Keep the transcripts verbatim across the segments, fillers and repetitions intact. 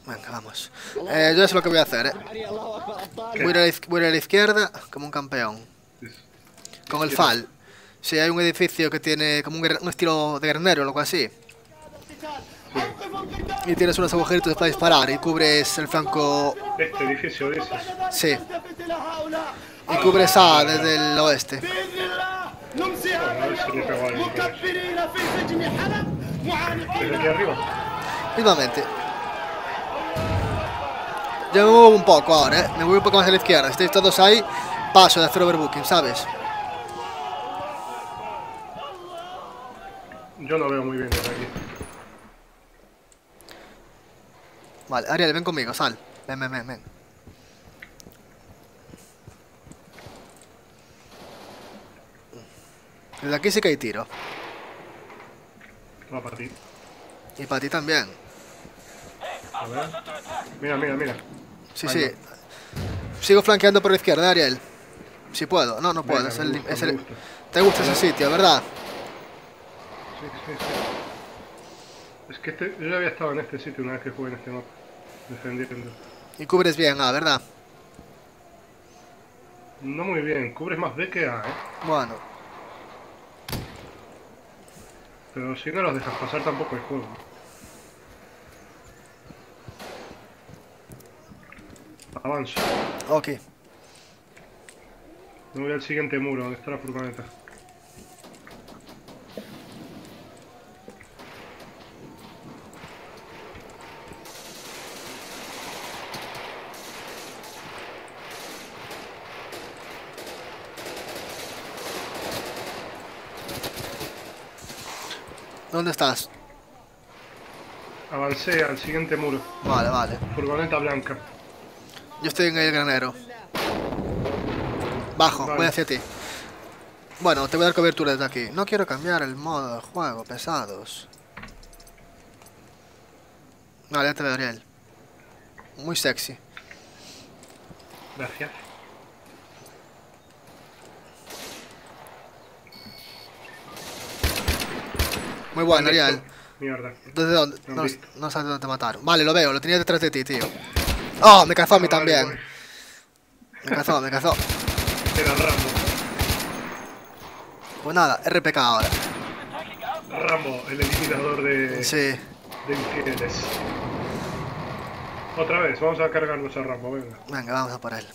Venga, vamos. Eh, yo sé lo que voy a hacer, eh. Voy a, ir a la, voy a ir a la izquierda como un campeón. Con el fal. Si hay un edificio que tiene como un, un estilo de granero o algo así. Y tienes unos agujeritos para disparar y cubres el flanco. Este edificio, dices. Sí. Y cubres A desde el oeste. Bueno, a ver si le pego a alguien con eso. Desde aquí arriba. Mismamente. Yo me muevo un poco ahora, ¿eh? Me voy un poco más a la izquierda. Si estáis todos ahí, paso de hacer overbooking, ¿sabes? Yo no veo muy bien desde aquí. Vale, Ariel, ven conmigo, sal. Ven, ven, ven, ven. Desde aquí sí que hay tiro. Va para ti. Y para ti también. A ver. Mira, mira, mira. Sí, Ahí sí. va. Sigo flanqueando por la izquierda, Ariel. Si puedo. No, no puedo. Venga, Es me el, gusta, es me el... gusta. Te gusta ese sitio, ¿verdad? Sí, sí, sí. Es que este, yo ya había estado en este sitio una vez que jugué en este mapa. Defendiendo. Y cubres bien A, ¿verdad? No muy bien. Cubres más B que A, ¿eh? Bueno. Pero si no los dejas pasar tampoco el juego. Avanzo. Ok. Me voy al siguiente muro, donde está la furgoneta. ¿Dónde estás? Avancé al siguiente muro. Vale, vale. Furgoneta blanca. Yo estoy en el granero. Bajo, Vale. voy hacia ti. Bueno, te voy a dar cobertura desde aquí. No quiero cambiar el modo del juego, pesados. Vale, ya te veo, Ariel. Muy sexy. Gracias. Muy bueno, ¿Dónde Ariel. estoy? Mierda. ¿Desde dónde? No han No, visto. no sabes dónde te mataron. Vale, lo veo, lo tenía detrás de ti, tío. Oh, me cazó a mí Ah, vale, también. vale. Me cazó, me cazó. Era Rambo. Pues nada, R P K ahora. Rambo, el eliminador de, Sí. de infieles. Otra vez, vamos a cargarnos a Rambo, venga. Venga, vamos a por él.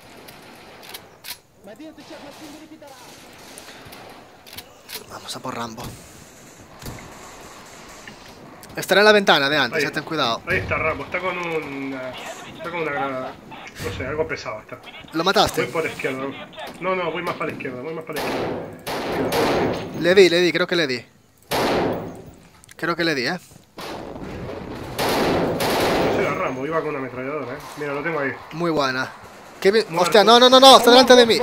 Vamos a por Rambo. Estará en la ventana de antes, Ahí, ya ten cuidado. ahí está Rambo, está con una... Está con una granada. No sé, algo pesado está. ¿Lo Voy mataste? por izquierda. No, no, voy más para la izquierda, voy más para la izquierda. Le di, le di, creo que le di. Creo que le di, ¿eh? No era Rambo, iba con una ametralladora, eh. Mira, lo tengo ahí. Muy buena. ¿Qué bien? Muerto. Hostia, no, no, no, no, está delante de mí.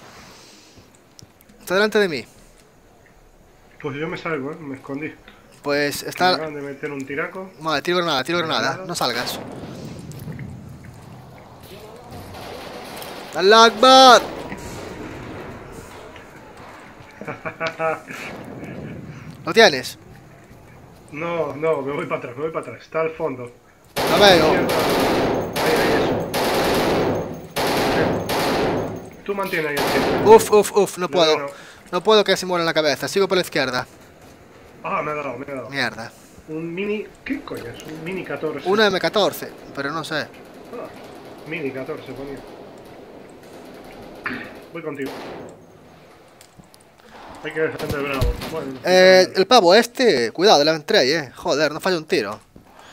Está delante de mí. Pues yo me salgo, eh, me escondí. Pues Me está... acaban de meter un tiraco. Vale, tiro granada, tiro granada. Granada. No salgas. ¡Allah Akbar! ¿Lo tienes? No, no, me voy para atrás, me voy para atrás. Está al fondo. Lo veo. Ahí, ahí, eso. Tú mantienes ahí el tiempo. Uf, uf, uf, no No, puedo. no. No puedo que se muera en la cabeza. Sigo por la izquierda. Ah, me ha dado, me ha dado. Mierda. Un mini... ¿Qué coño es? Un mini catorce. Una M catorce, pero no sé. Ah, mini catorce ponía. Voy contigo. Hay que defender bravo. Bueno, Eh, el pavo este, cuidado, le entré, eh. Joder, no falla un tiro.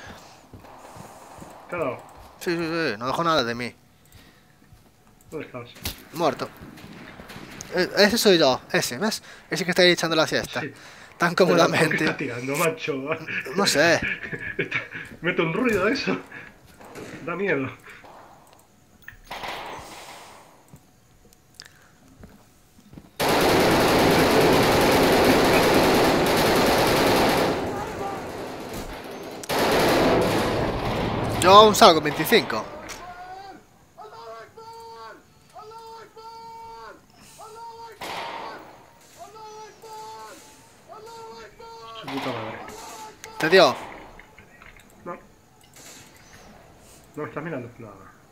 ¿Te ha dado? Sí, sí, sí, no dejó nada de mí. ¿Dónde estás? Muerto. Eh, ese soy yo, ese, ¿ves? Ese que está ahí echando la siesta. Sí. Tan ¿Por qué cómodamente. está tirando, macho? No sé. Está- Mete un ruido eso. Da miedo. Yo aún salgo veinticinco. Su puta madre. ¿Te dio? No. ¿No me estás mirando? No.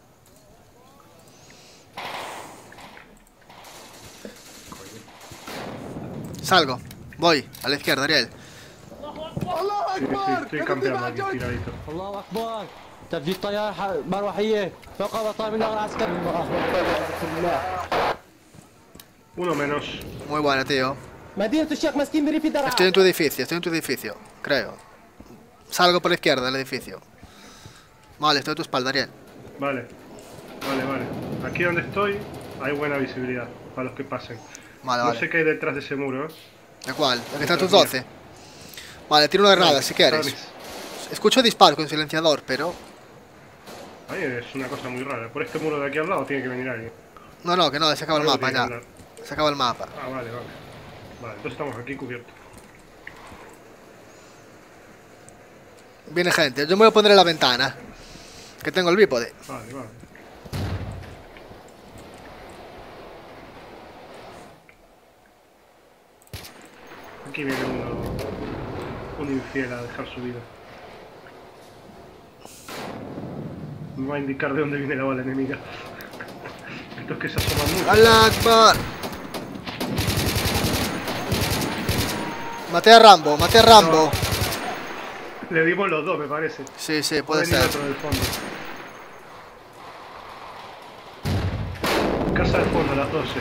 Salgo. Voy. A la izquierda, Ariel. Sí, sí, estoy campeando aquí, tiradito. الله اكبر تفجير طياره مروحيه فوق مطار من العسكر. Uno menos. Muy buena, tío. مدينه الشيخ مسكين بريف درعا. Estoy en tu edificio, estoy en tu edificio. Creo. Salgo por la izquierda del edificio. Vale, estoy a tu espalda, Ariel. Vale. Vale, vale. Aquí donde estoy hay buena visibilidad para los que pasen. Vale, No vale. sé qué hay detrás de ese muro, ¿eh? ¿De cuál? ¿De que está a tus Detrás doce? Vale, tiro una granada si quieres. Está Escucho disparos con silenciador, pero... Ahí es una cosa muy rara. Por este muro de aquí al lado tiene que venir alguien. No, no, que no, se acaba el Algo mapa tiene ya. que andar. Se acaba el mapa. Ah, vale, vale. Vale, entonces estamos aquí cubiertos. Viene gente, yo me voy a poner en la ventana. Que tengo el bípode. Vale, vale. Aquí viene uno, un infiel a dejar su vida. Me va a indicar de dónde viene la bala enemiga. Estos que se asoman mucho. ¡Allah Akbar! Maté a Rambo, maté a Rambo. Le dimos los dos, me parece. Sí, sí, Puede puede ser. otro del fondo. Casa del fondo, a las doce.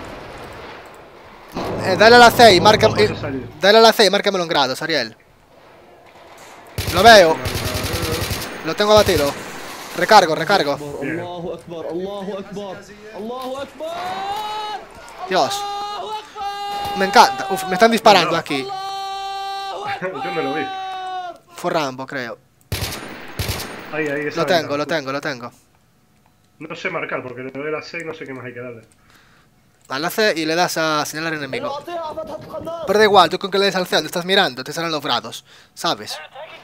Eh, dale a la C y marca... Vamos a eh, salir. dale a la C y márcamelo en grados, Ariel. Lo veo, lo tengo abatido. Recargo, recargo. الله اكبر الله اكبر الله اكبر. Dios, me encanta. Uf, me están disparando No. aquí. Yo no lo vi. Fue Rambo, creo. Ahí, ahí, esa Lo tengo, ventana. lo tengo, lo tengo. No sé marcar porque le doy la C y no sé qué más hay que darle. A la C y le das a señalar enemigo. القطيعه فتحت قناص. Pero da igual, tú con que le des al C donde estás mirando, te salen los grados, ¿sabes?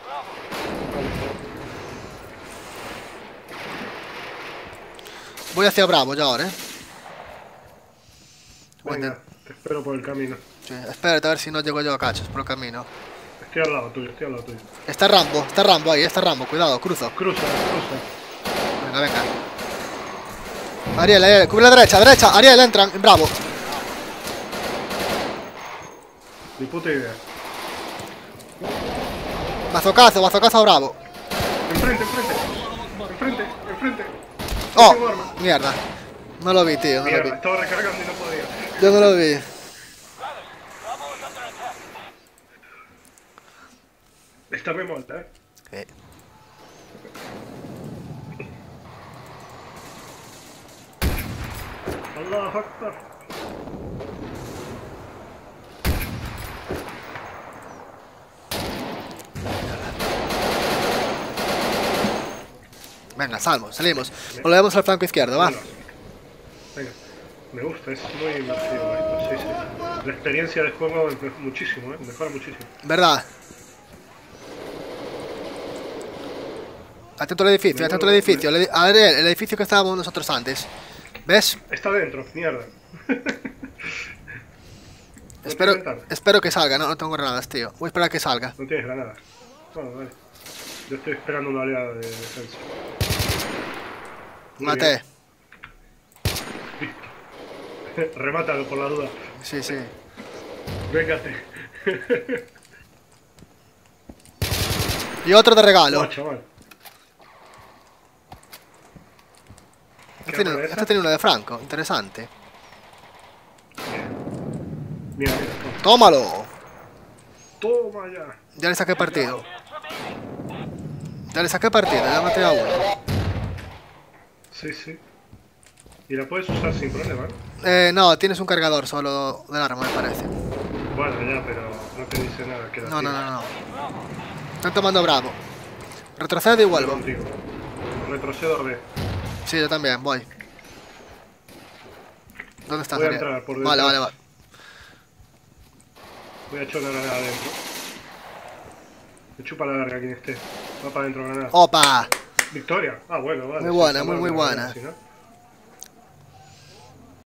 Voy hacia Bravo ya ahora, ¿eh? Voy a Venga, intent- te espero por el camino. sí, espérate a ver si no llego yo a cachos por el camino. Estoy al lado tuyo, estoy al lado tuyo. Está Rambo, está Rambo ahí, está Rambo, cuidado, cruzo. Cruza, cruza. Venga, venga. Ariel, Ariel, cubre la derecha, derecha, Ariel, entran, en Bravo. Ni puta idea. Bazocazo, bazocazo a Bravo. Enfrente, enfrente. Enfrente, enfrente. Oh, Tengo arma. mierda. No lo vi, tío, no lo Mierda, vi. estaba recargando y no podía. Yo no lo vi. Esta me monta, eh. Sí. Allahu Akbar. Venga, salmo, salimos. Volvemos al flanco izquierdo, va. Bueno, venga, me gusta, es muy inmersivo esto, sí, sí. La experiencia del juego es me- muchísimo, eh, mejora muchísimo. ¿Verdad? Atento al edificio, atento al edificio. El edi- A ver, el edificio que estábamos nosotros antes. ¿Ves? Está dentro, mierda. Espero, tiene ventana. espero que salga. No, no tengo granadas, tío. Voy a esperar a que salga. No tienes granadas. Bueno, vale. Yo estoy esperando una oleada de defensa. Muy Maté. bien. Remátalo por la duda. Sí, sí. Véngate. Y otro de regalo. Oh, chaval. Este tiene, arma es este esa? tiene uno de Franco. Interesante. Mira, mira. ¡Tómalo! Toma ya. Ya le saqué partido. Ya le saqué partido, ya maté a uno. Sí, sí. Y la puedes usar sin problema, ¿no? Eh, no, tienes un cargador solo del arma, me parece. Bueno, ya, pero no te dice nada. Que la No, no, tienes. no, no. Están tomando Bravo. Retrocedo y vuelvo. Contigo. Retrocedo R D. Sí, yo también, voy. ¿Dónde estás, Voy a Ariel? entrar por Vale, detrás. vale, vale. Voy a echar una granada adentro. Me chupa la larga quien esté. Va para adentro granada. ¡Opa! Victoria. Ah, bueno, vale. Muy sí, buena, está muy, mal muy la buena. granada, ¿sí, no?